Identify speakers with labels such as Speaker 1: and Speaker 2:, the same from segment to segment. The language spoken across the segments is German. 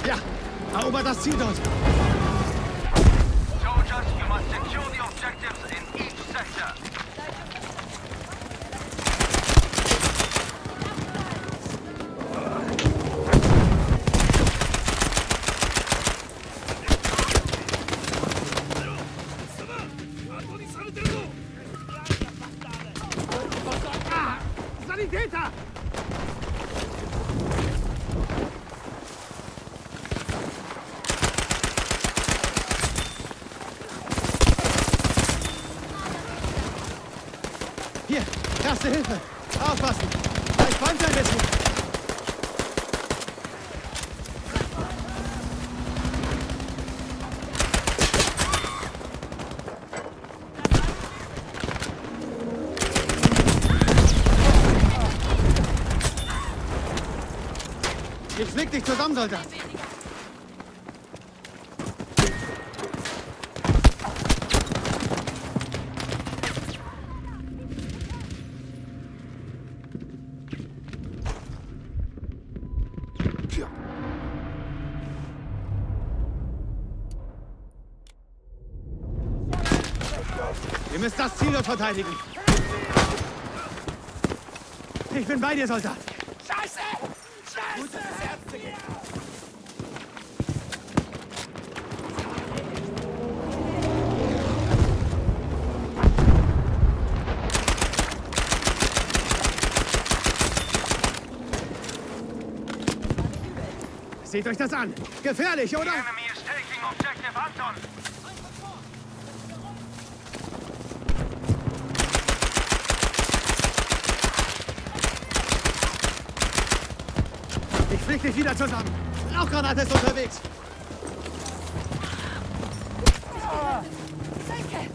Speaker 1: Ja, erobert das Ziel dort.
Speaker 2: Soldiers, you must secure the objectives in each sector.
Speaker 1: Sanitäter! Hier, erste Hilfe. Aufpassen. Gleich brennt ein bisschen. Ich flick dich zusammen, Soldat. Ihr müsst das Ziel dort verteidigen. Ich bin bei dir, Soldat.
Speaker 3: Scheiße! Scheiße!
Speaker 1: Seht euch das an. Gefährlich, oder?
Speaker 2: The enemy is taking objective Anton.
Speaker 1: Ich flieg dich wieder zusammen. Rauchgranate ist unterwegs.
Speaker 3: Danke!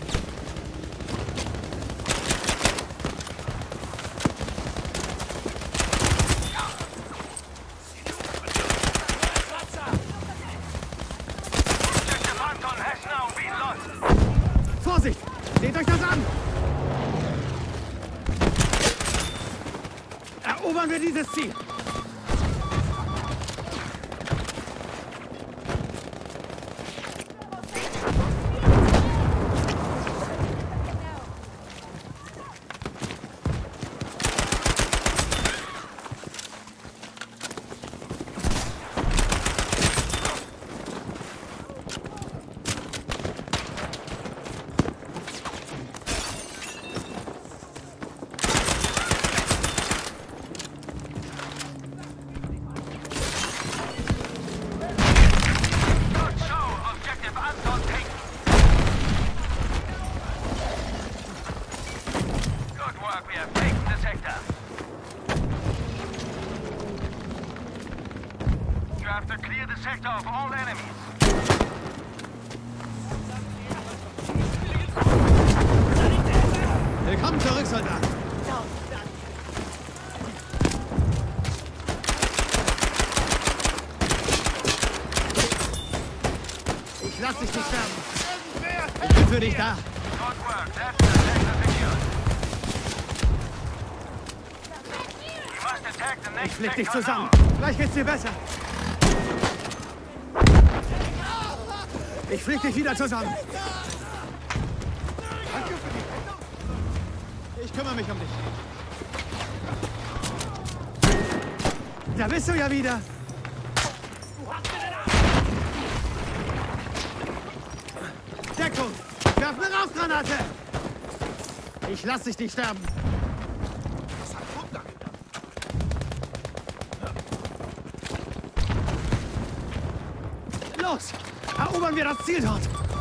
Speaker 2: Objective Anton has now been lost.
Speaker 1: Vorsicht! Seht euch das an! Erobern wir dieses Ziel!
Speaker 2: Good show. Objective Anton taken. Good work. We have taken the sector. You have to clear the sector of all enemies.
Speaker 1: Willkommen zurück, Soldat! Ich lass dich nicht sterben! Ich bin für dich da!
Speaker 2: Good work. That's the sector secured. We must attack the
Speaker 1: Ich
Speaker 2: next
Speaker 1: flick dich
Speaker 2: sector
Speaker 1: zusammen!
Speaker 2: now.
Speaker 1: Gleich geht's dir besser! Ich flick dich wieder zusammen! Ich kümmere mich um dich. Da bist du ja wieder. Deckung! Werf eine Rauchgranate! Ich lass dich nicht sterben. Los! Erobern wir das Ziel dort!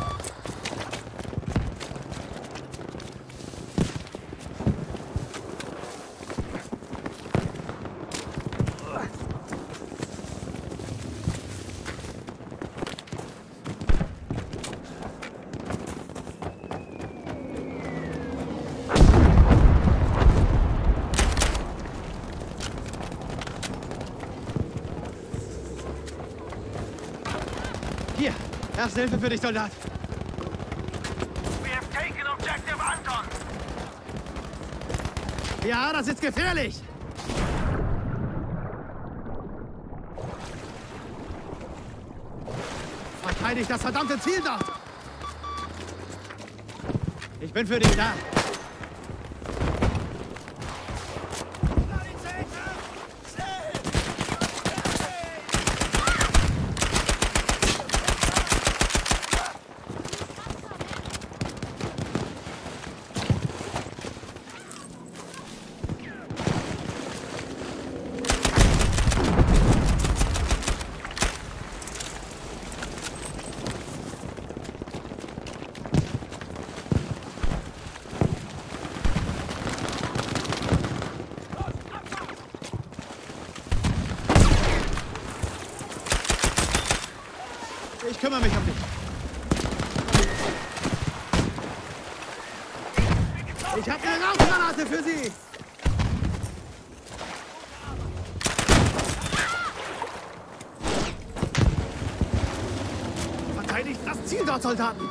Speaker 1: Hier, erste Hilfe für dich, Soldat.
Speaker 2: We have taken objective Anton.
Speaker 1: Ja, das ist gefährlich. Verteidigt das verdammte Ziel dort! Ich bin für dich da. Ich kümmere mich um dich. Ich habe eine Rauchgranate für Sie. Verteidigt das Ziel dort, Soldaten.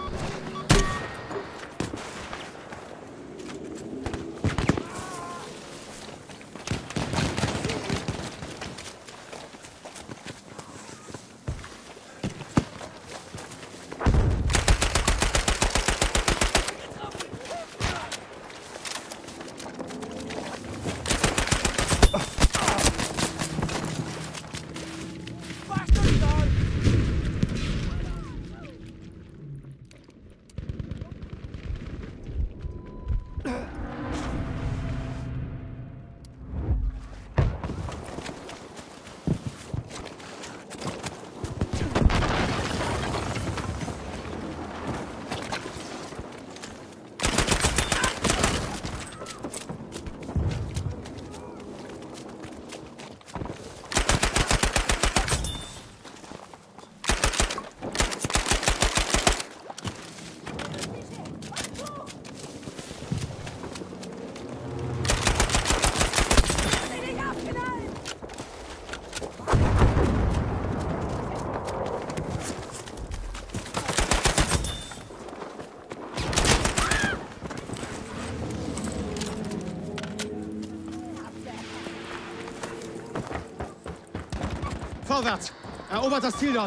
Speaker 1: Vorwärts! Erobert das Ziel dort!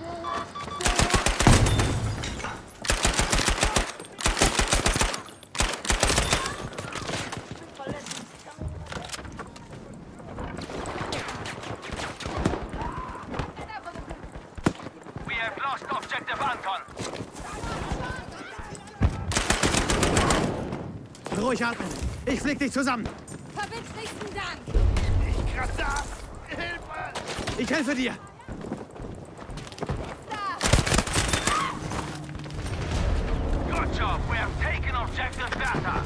Speaker 2: We have lost objective Anton.
Speaker 1: Ruhig atmen! Ich flick dich zusammen!
Speaker 3: Verbindlichsten Dank!
Speaker 2: Ich kratze ab! Hilfe!
Speaker 1: Ich helfe dir!
Speaker 2: Good job! We have taken objective Bertha!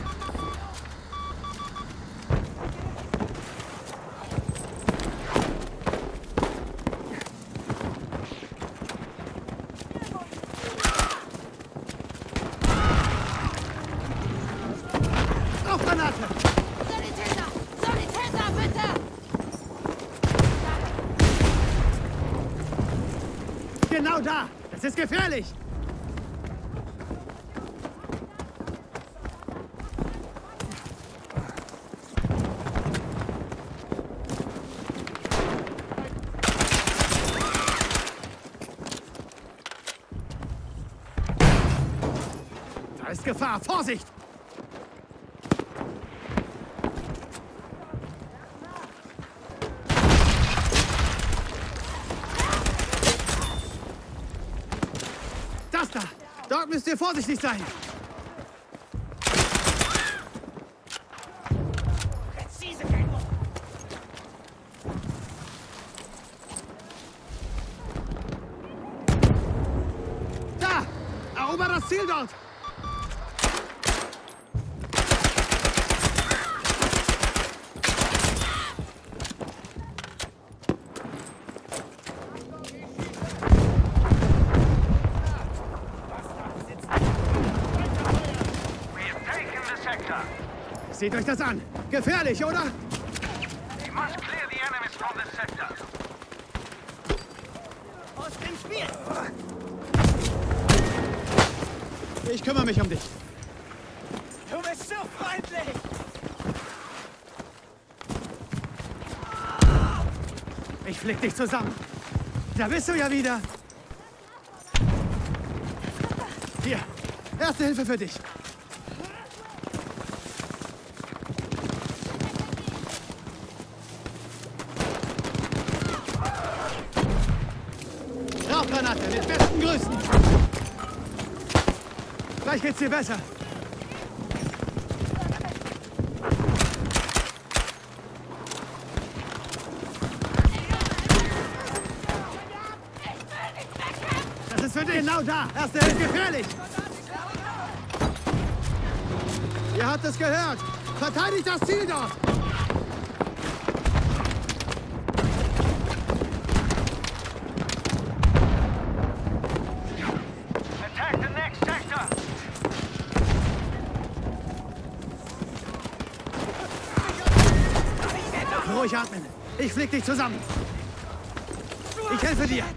Speaker 1: Rauchgranate!
Speaker 3: Sanitäter! Sanitäter, bitte!
Speaker 1: Genau da! Das ist gefährlich! Da ist Gefahr! Vorsicht! Das da! Dort müsst ihr vorsichtig sein!
Speaker 3: Präzise genug!
Speaker 1: Da! Erober das Ziel dort!
Speaker 2: We have taken the sector.
Speaker 1: Seht euch das an! Gefährlich, oder?
Speaker 2: We must clear the enemies from this sector.
Speaker 3: Aus dem Spiel!
Speaker 1: Ich kümmere mich um dich.
Speaker 3: Du bist so freundlich!
Speaker 1: Ich flick dich zusammen. Da bist du ja wieder. Erste Hilfe für dich. Rauchgranate mit besten Grüßen. Gleich geht's dir besser. Das ist für dich. Genau da. Erste Hilfe gefährlich. Ihr habt es gehört. Verteidigt das Ziel dort.
Speaker 2: Attack the next sector.
Speaker 1: Ruhig atmen. Ich flieg dich zusammen. Ich helfe dir.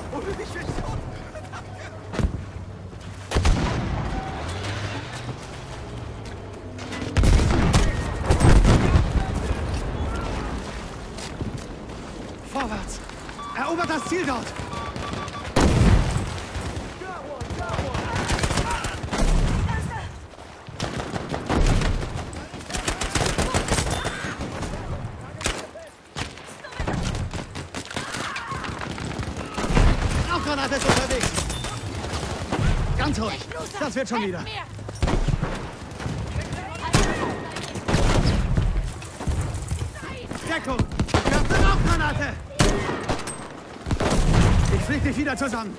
Speaker 1: Vorwärts. Erobert das Ziel dort. Rauchgranate ist unterwegs. Ganz ruhig. Das wird schon wieder. Deckung. Ich hab eine Rauchgranate. Ich flieg dich wieder zusammen.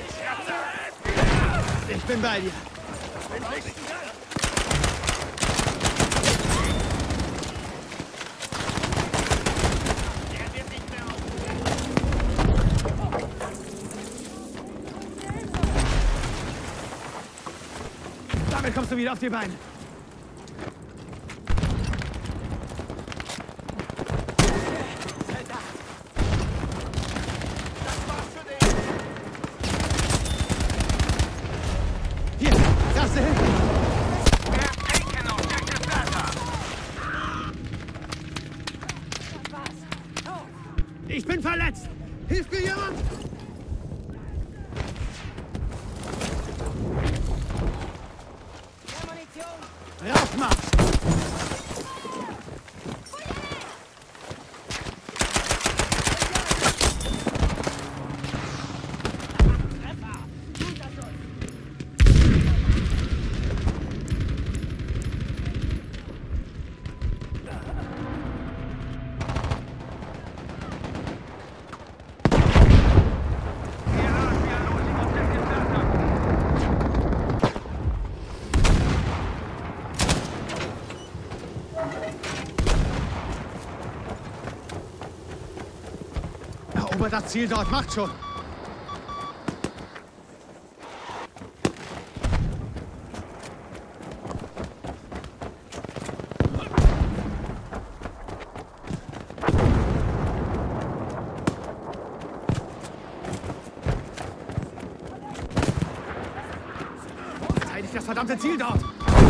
Speaker 1: Ich bin bei dir. Damit kommst du wieder auf die Beine. Hier, erste Hilfe.
Speaker 2: We have taken objective Bertha.
Speaker 1: Ich bin verletzt. Hilft mir jemand? Raufmarsch! Erobert das Ziel dort, macht schon! Verteidigt das verdammte Ziel dort!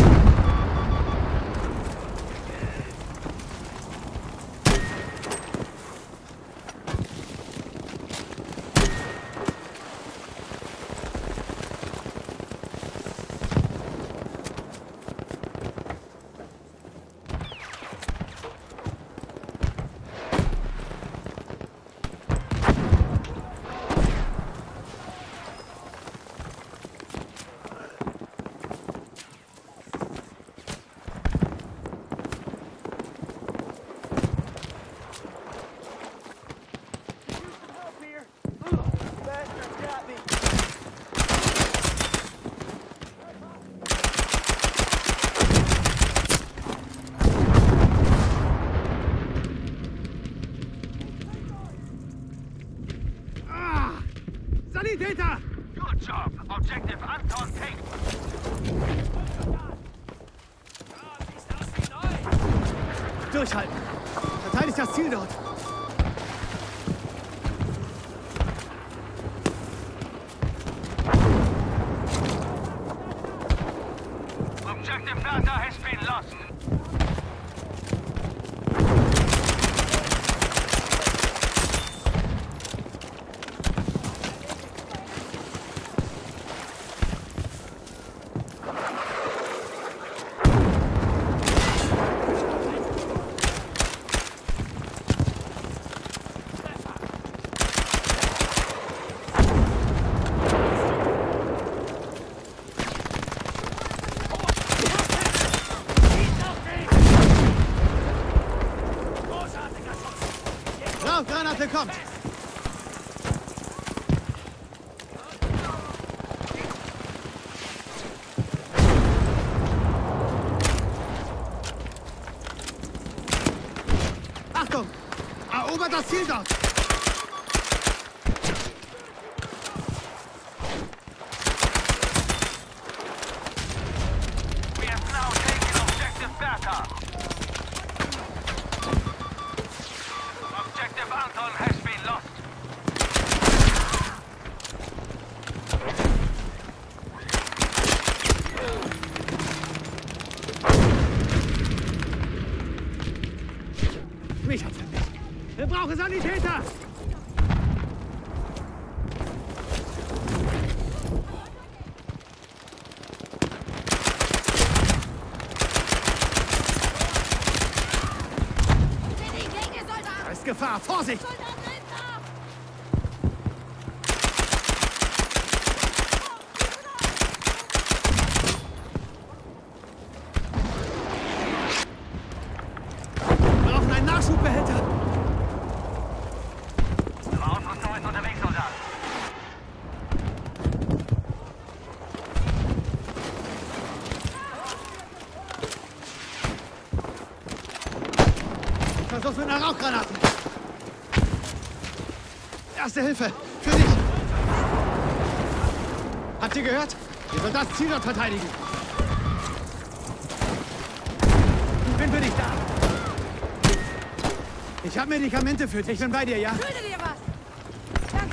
Speaker 1: Sanitäter!
Speaker 2: Good job. Objective Anton taken.
Speaker 1: Durchhalten! Verteidigt das Ziel dort!
Speaker 2: Objective Bertha has been lost.
Speaker 1: Granate kommt! Achtung! Erobert das Ziel dort!
Speaker 2: We have now taken objective Bertha. Objective Anton has been lost.
Speaker 1: Mich hat's erwischt. Wir brauchen Sanitäter! Da ist Gefahr! Vorsicht! Wir brauchen einen Nachschubbehälter!
Speaker 2: Unsere Ausrüstung ist unterwegs, Soldat.
Speaker 1: Versuch's mit einer Rauchgranate! Erste Hilfe! Für dich! Habt ihr gehört? Wir sollen das Ziel dort verteidigen! Ich bin für dich da! Ich habe Medikamente für dich. Ich bin bei dir, ja?
Speaker 3: Schulde dir was! Danke!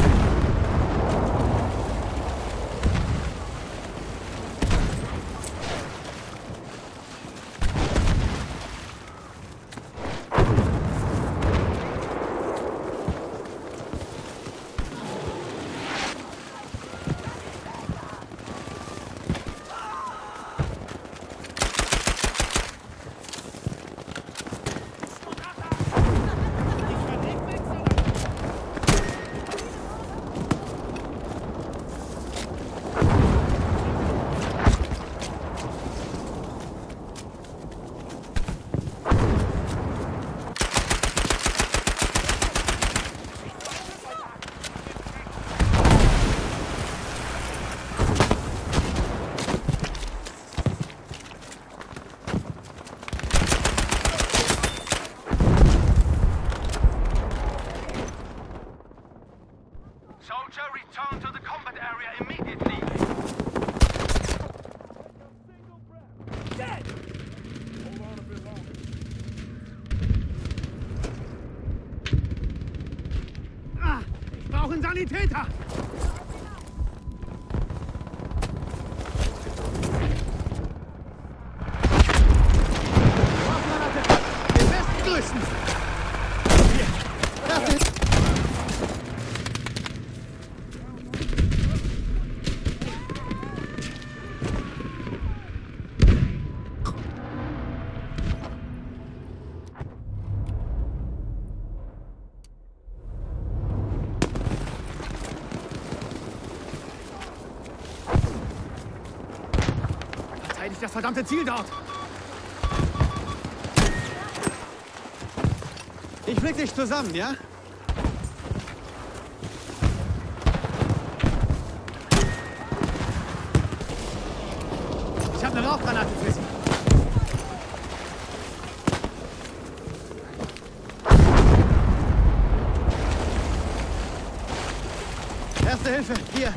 Speaker 2: Soldier, return to the combat area immediately.
Speaker 1: Ich brauche einen Sanitäter! Rauchgranate! Den besten größten! Hier! Erste Hilfe! Verteidigt das verdammte Ziel dort! Ich flick dich zusammen, ja? Ich habe eine Rauchgranate für Sie. Erste Hilfe, hier.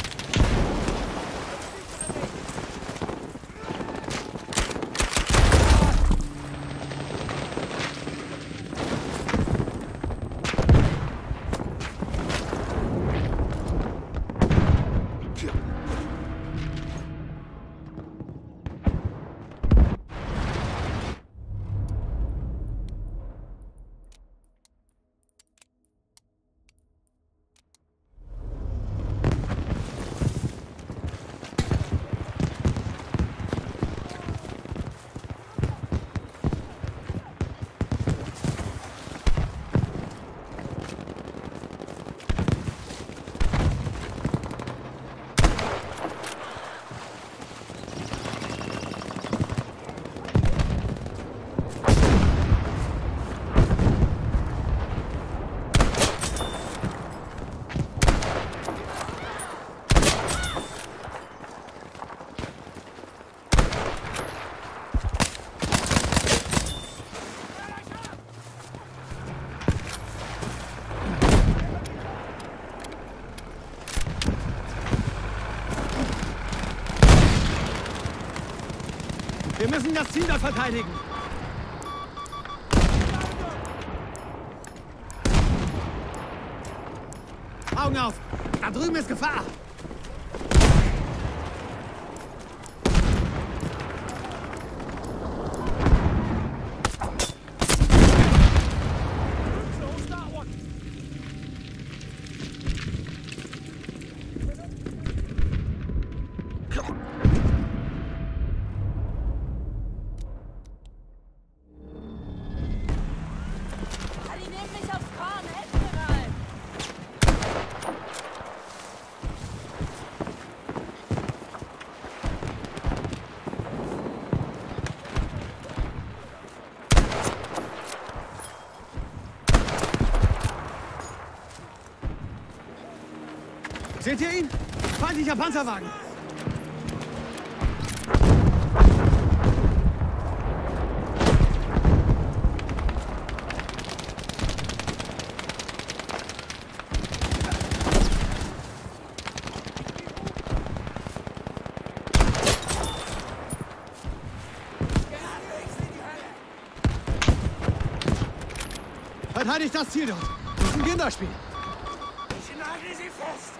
Speaker 1: Wir müssen das Ziel dort verteidigen. Augen auf! Da drüben ist Gefahr!
Speaker 3: Ali, nimm mich aufs Korn, helf mir mal!
Speaker 1: Seht ihr ihn? Feindlicher Panzerwagen! Verteidigt das Ziel dort! Das ist ein Kinderspiel!
Speaker 4: Ich nagel sie fest!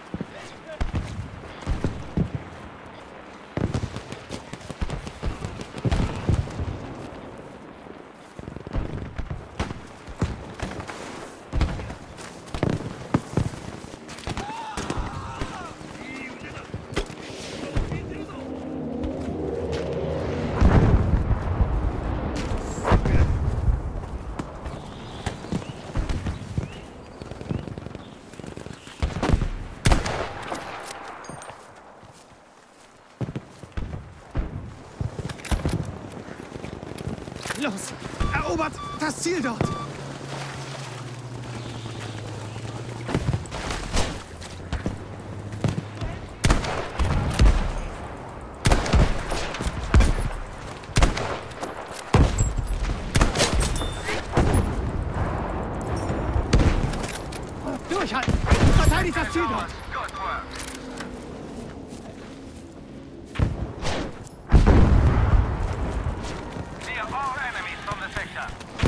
Speaker 1: Los! Erobert das Ziel dort! Durchhalten! Verteidigt das Ziel dort!
Speaker 2: Good work. Clear all enemies from the sector.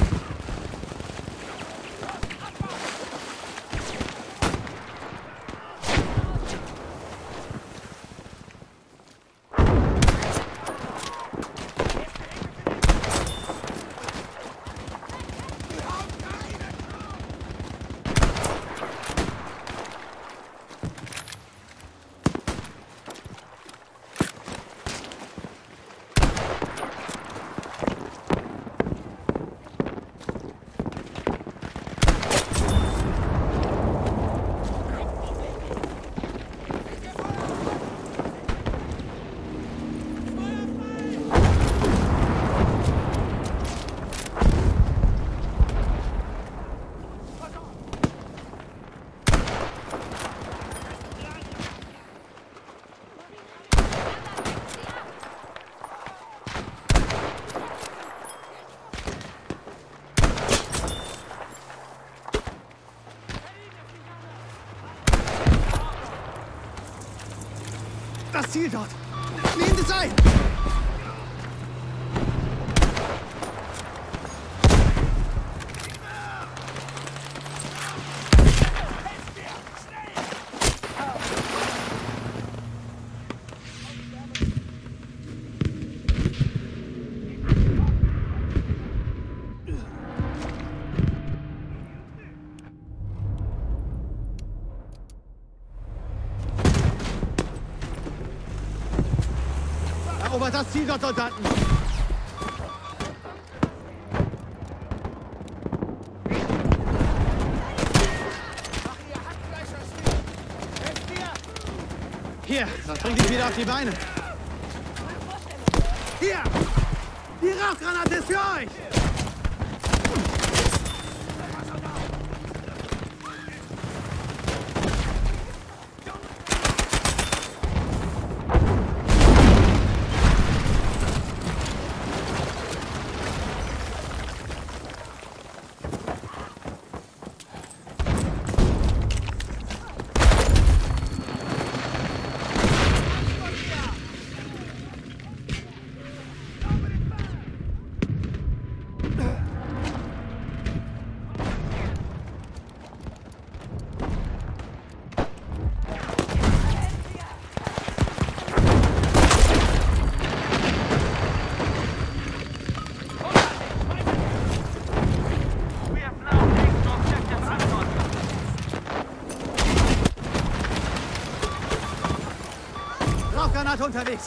Speaker 1: Das Ziel dort! Nehmt es ein! Erobert das Ziel dort, Soldaten! Hier, das bringt dich wieder auf die Beine. Hier! Die Rauchgranate ist für euch! Rauchgranate unterwegs.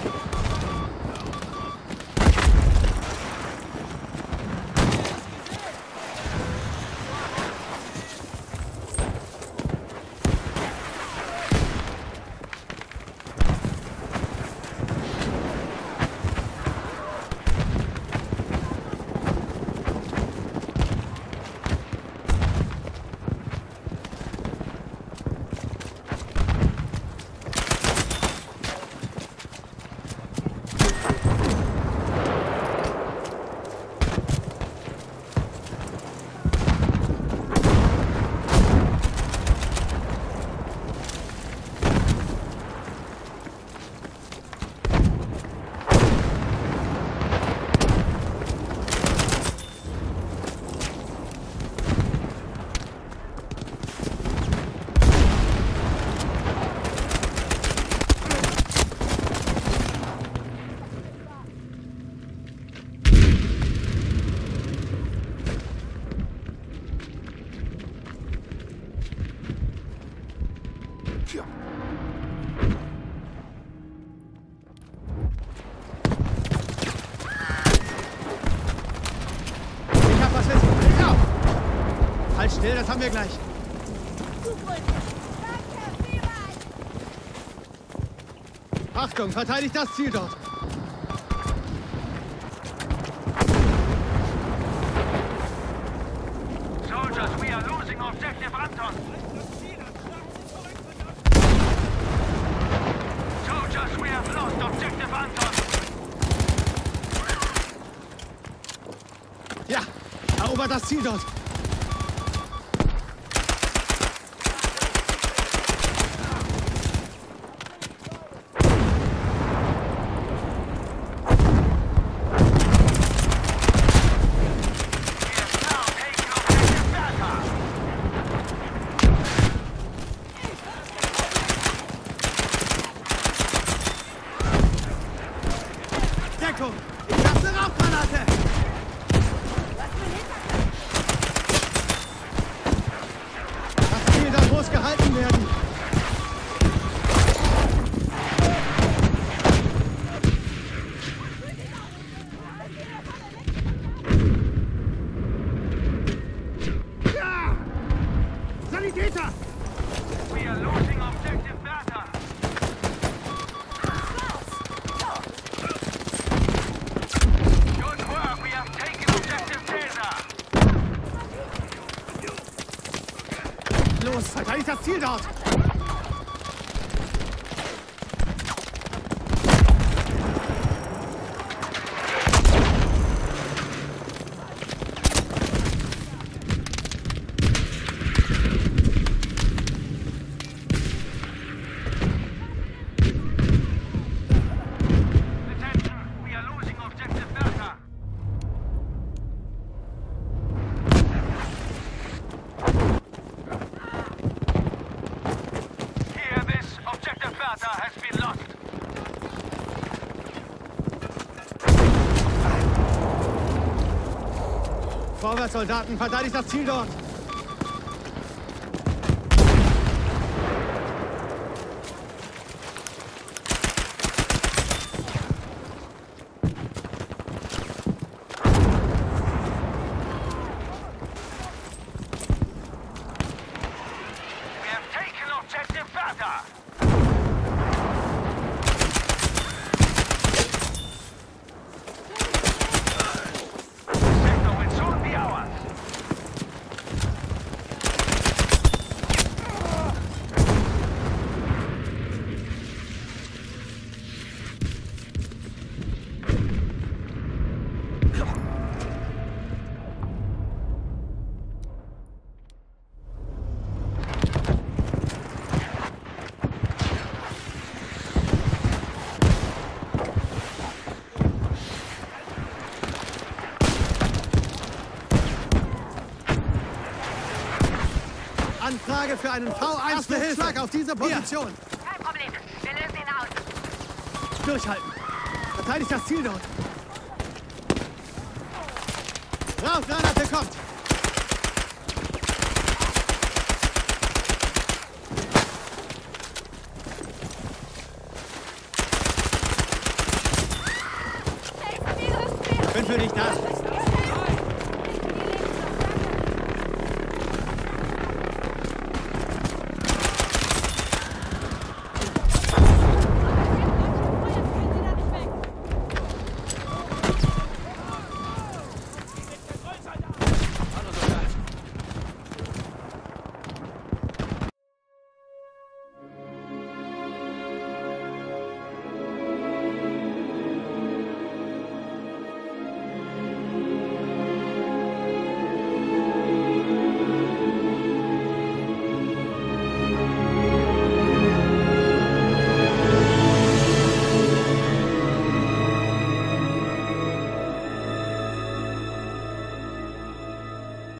Speaker 1: Halt still, das haben wir gleich. Achtung, verteidigt das Ziel dort.
Speaker 2: Soldiers, we are losing objective Anton. Soldiers, we have lost objective Anton.
Speaker 1: Ja, erobert das Ziel dort. Deckung! Ich hab eine Rauchgranate! Das Ziel da muss gehalten werden! Ja! Sanitäter!
Speaker 2: We are losing objective Bertha. Good work, we have taken objective Caesar.
Speaker 1: Los, verteidigt das Ziel dort!
Speaker 2: Attention, we are losing objective Bertha. Hear this, objective Bertha has been lost.
Speaker 1: Vorwärts, Soldaten, verteidigt das Ziel dort!
Speaker 2: We have taken objective Bertha. Sector will soon be ours.
Speaker 1: Anfrage für einen V1-Schlag auf diese Position.
Speaker 3: Kein Problem. Wir lösen ihn aus.
Speaker 1: Durchhalten. Verteidigt das Ziel dort. Rauchgranate kommt.